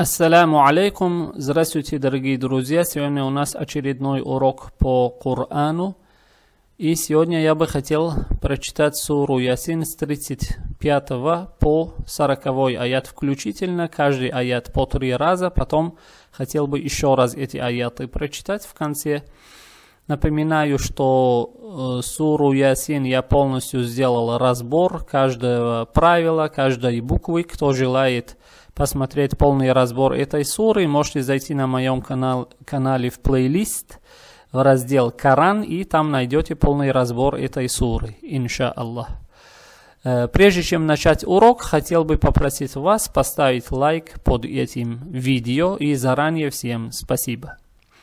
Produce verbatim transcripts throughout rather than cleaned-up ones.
Ассаляму алейкум. Здравствуйте, дорогие друзья. Сегодня у нас очередной урок по Корану. И сегодня я бы хотел прочитать суру Ясин с тридцать пятого по сороковой аят включительно. Каждый аят по три раза. Потом хотел бы еще раз эти аяты прочитать в конце. Напоминаю, что э, суру Ясин я полностью сделал разбор каждого правила, каждой буквы. Кто желает посмотреть полный разбор этой суры, можете зайти на моем канал, канале в плейлист, в раздел Коран, и там найдете полный разбор этой суры, иншаллах. Э, прежде чем начать урок, хотел бы попросить вас поставить лайк под этим видео, и заранее всем спасибо.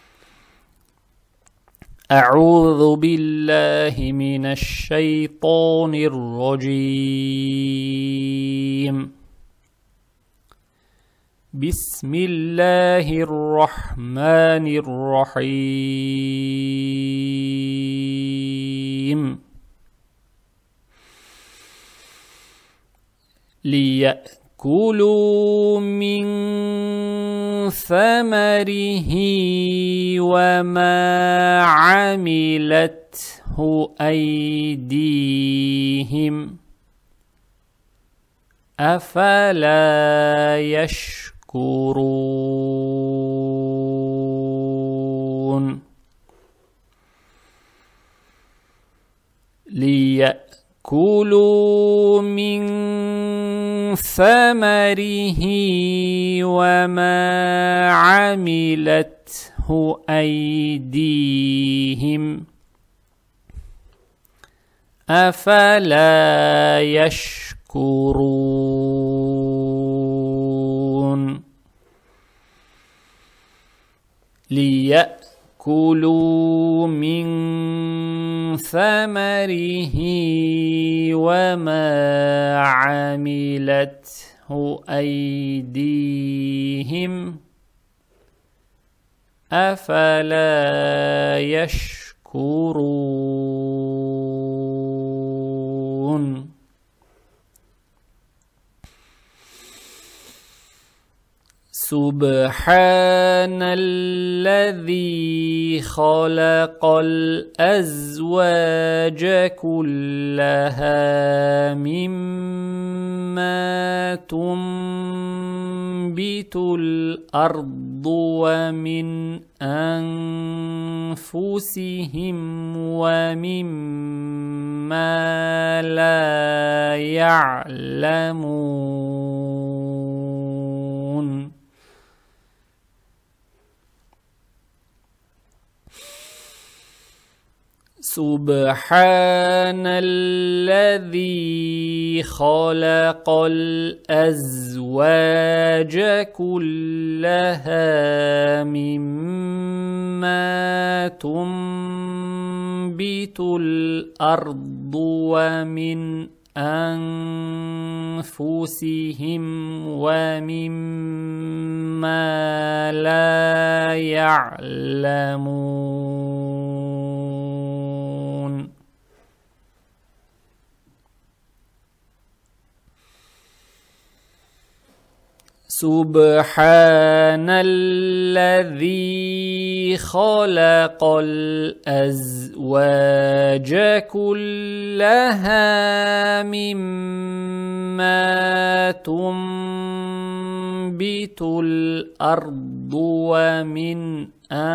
أعوذ بالله من الشيطان الرجيم بسم الله الرحمن الرحيم ليأكلوا من ثمره وما عملته أيديهم أفلا يشكرون ليأكلوا من ثمره وما عملته أيديهم أفلا يشكرون ليأكلوا من ثمره وما عملته أيديهم أفلا يشكرون سبحان الذي خلق الأزواج كلها مما تنبت الأرض ومن أنفسهم ومما لا يعلمون سبحان الذي خلق الأزواج كلها مما تنبت الأرض ومن أنفسهم ومما لا يعلمون سبحان الذي خلق الأزواج كلها مما تنبت الأرض ومن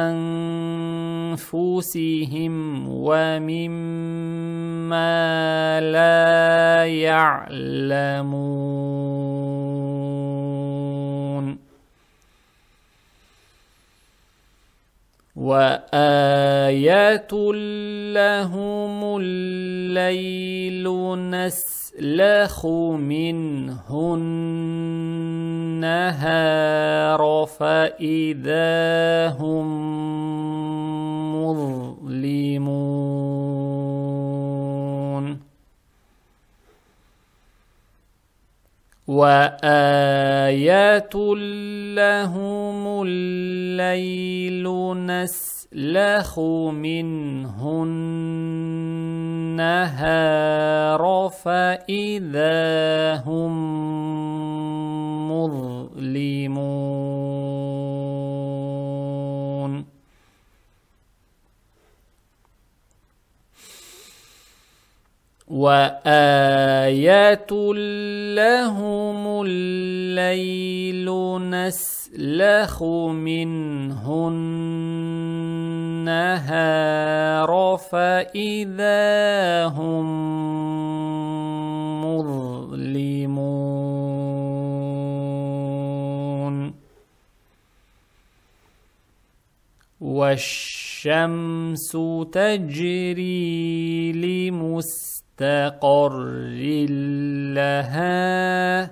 أنفسهم ومما لا يعلمون وآية لهم الليل نسلخ منه النهار فإذا هم مظلمون وآية لهم الليل نسلخ منه النهار فإذا هم مظلمون وآيات لهم الليل نسلخ منه النهار فإذا هم مظلمون والشمس تجري لمستقر لها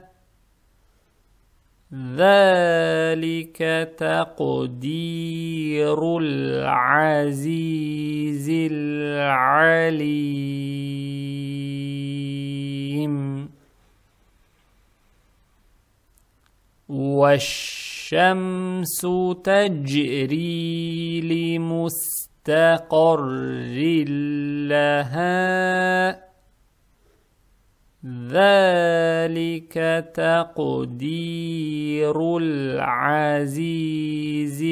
ذلك تقدير العزيز العليم والشمس تجري لمستقر لها ذلك تقدير العزيز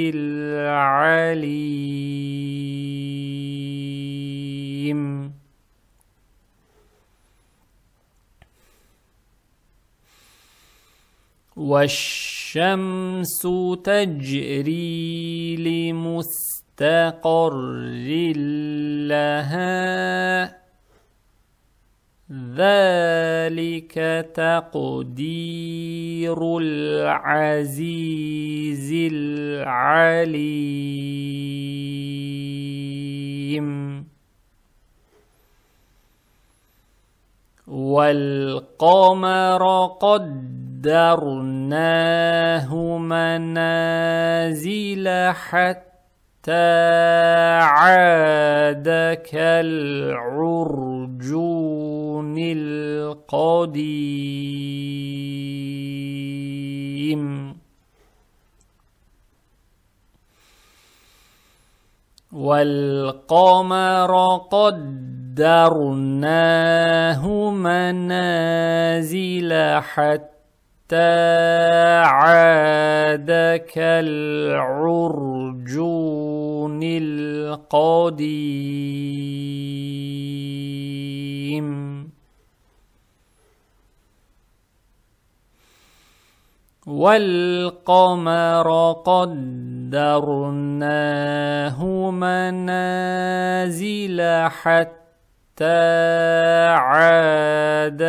العليم والشمس تجري لمستقر لها ذلك تقدير العزيز العليم والقمر قدرناه منازل حتى عاد كالعرجون القديم والقمر قدرناه منازل حتى عاد كالعرجون القديم والقمر قدرناه منازل حتى عاد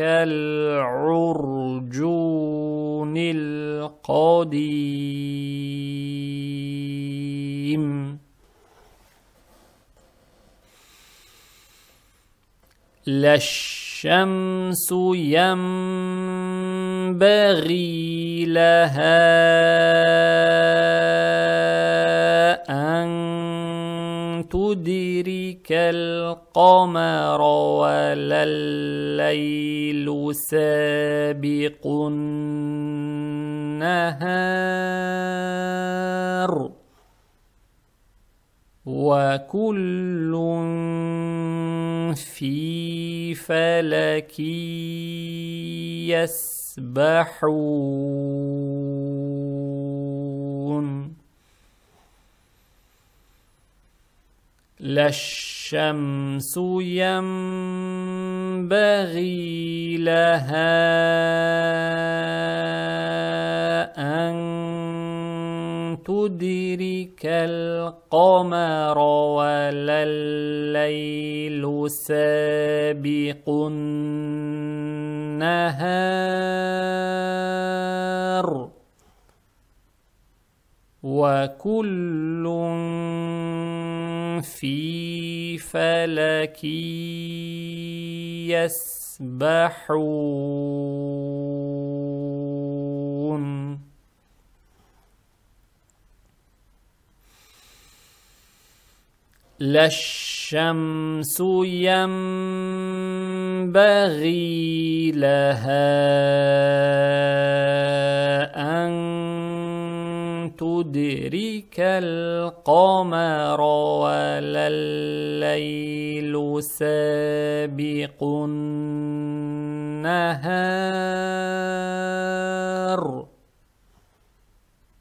كالعرجون القديم لا الشمس ينبغي لها أن تدرك القمر ولا الليل سابق النهار وكل في فلك يسبحون لا الشمس ينبغي لها أن تدرك القمر ولا الليل سابق النهار وكل في فلك يسبحون لا الشمس ينبغي لها أن تدرك القمر ولا الليل سابق النهار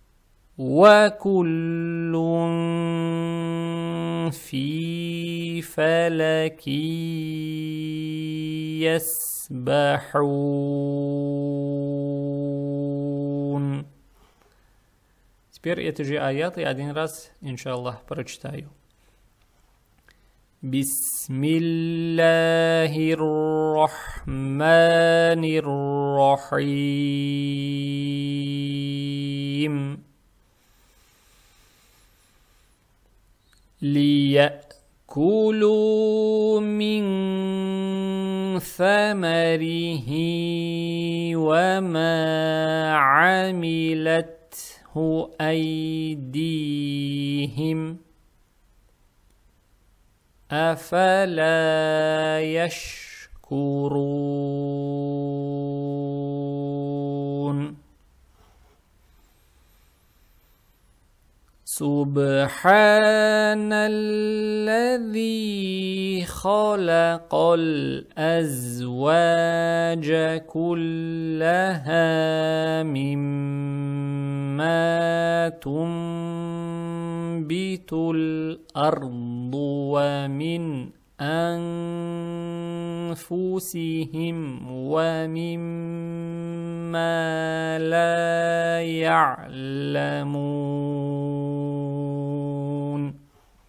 وكل في فلك يسبحون. Теперь эти же аяты один раз, иншаллах, прочитаю. Бисмиллахир рахманир рахим. ليأكلوا من ثمره وما عملته أيديهم أفلا يشكرون. سبحان الذي خلق الأزواج كلها مما تنبت الأرض ومن أنفسهم ومما لا يعلمون.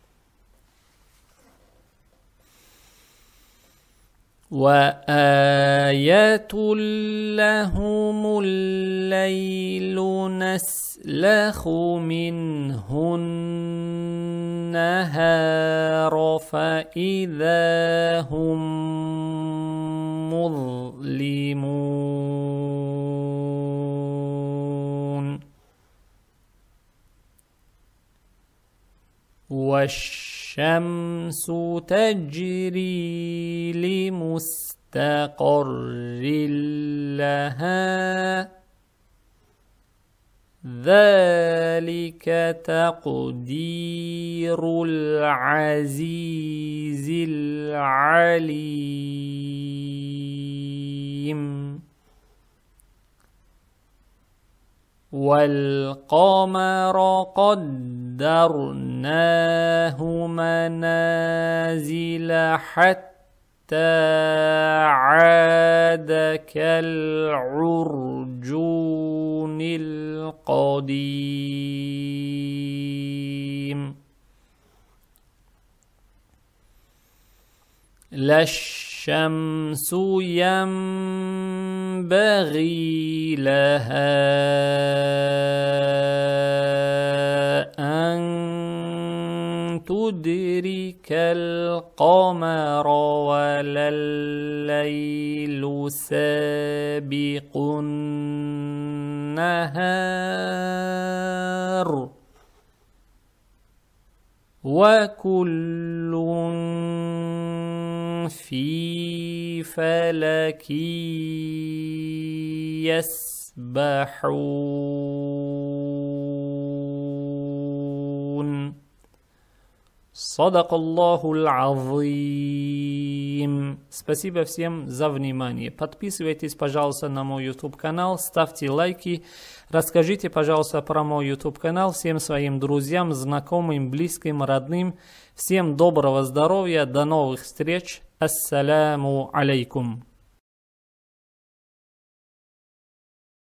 وآية لهم الليل نسلخ منه النهار فإذا هم مظلمون. والشمس تجري لمستقر لها ذلك تقدير العزيز العليم. والقمر قدرناه منازل حتى عاد كالعرجون القديم. لا الشمس ينبغي لها أن تدرك القمر ولا الليل سابق النهار وكل في فلك يسبحون. صدق Аллахул Азим. Спасибо всем за внимание. Подписывайтесь, пожалуйста, на мой YouTube канал, ставьте лайки, расскажите, пожалуйста, про мой YouTube канал всем своим друзьям, знакомым, близким, родным. Всем доброго здоровья, до новых встреч. Ассаляму алейкум.